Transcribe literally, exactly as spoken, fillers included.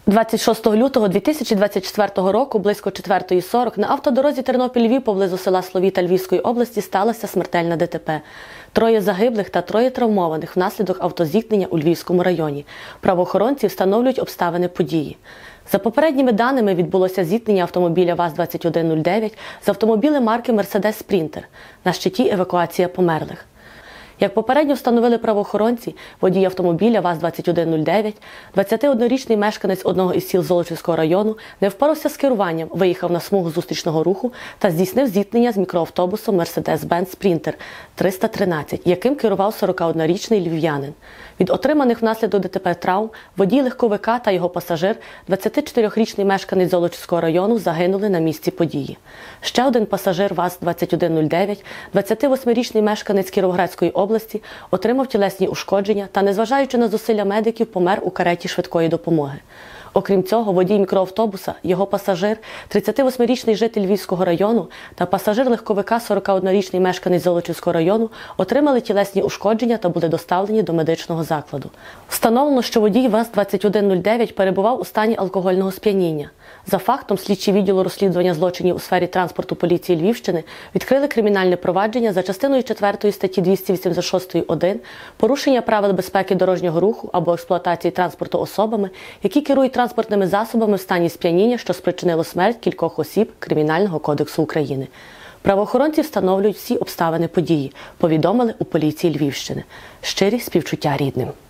двадцять шостого лютого дві тисячі двадцять четвертого року близько четвертої сорок на автодорозі Тернопіль-Львів поблизу села Словіта Львівської області сталося смертельне ДТП. Троє загиблих та троє травмованих внаслідок автозіткнення у Львівському районі. Правоохоронці встановлюють обставини події. За попередніми даними, відбулося зіткнення автомобіля ВАЗ двадцять один нуль дев'ять з автомобілем марки Мерседес Спрінтер. На щиті евакуація померлих. Як попередньо встановили правоохоронці, водій автомобіля ВАЗ двадцять один нуль дев'ять, двадцятиоднорічний мешканець одного із сіл Золочівського району, не впорався з керуванням, виїхав на смугу зустрічного руху та здійснив зіткнення з мікроавтобусом Мерседес-Бенц Спрінтер триста тринадцять, яким керував сорокаоднорічний львів'янин. Від отриманих внаслідок ДТП травм водій легковика та його пасажир, двадцятичотирирічний мешканець Золочівського району, загинули на місці події. Ще один пасажир ВАЗ двадцять один нуль дев'ять, двадцятивосьмирічний мешканець Кіровоградської області, отримав тілесні ушкодження та, незважаючи на зусилля медиків, помер у кареті швидкої допомоги. Окрім цього, водій мікроавтобуса, його пасажир, тридцятивосьмирічний житель Львівського району та пасажир легковика, сорокаоднорічний мешканець Золочівського району, отримали тілесні ушкодження та були доставлені до медичного закладу. Встановлено, що водій ВАЗ двадцять один нуль дев'ять перебував у стані алкогольного сп'яніння. За фактом, слідчі відділу розслідування злочинів у сфері транспорту поліції Львівщини відкрили кримінальне провадження за частиною четвертої статті двісті вісімдесят шість один «Порушення правил безпеки дорожнього руху або експлуатації транспорту особами, які керують транспортними засобами в стані сп'яніння, що спричинило смерть кількох осіб Кримінального кодексу України». Правоохоронці встановлюють всі обставини події, повідомили у поліції Львівщини. Щирі співчуття рідним.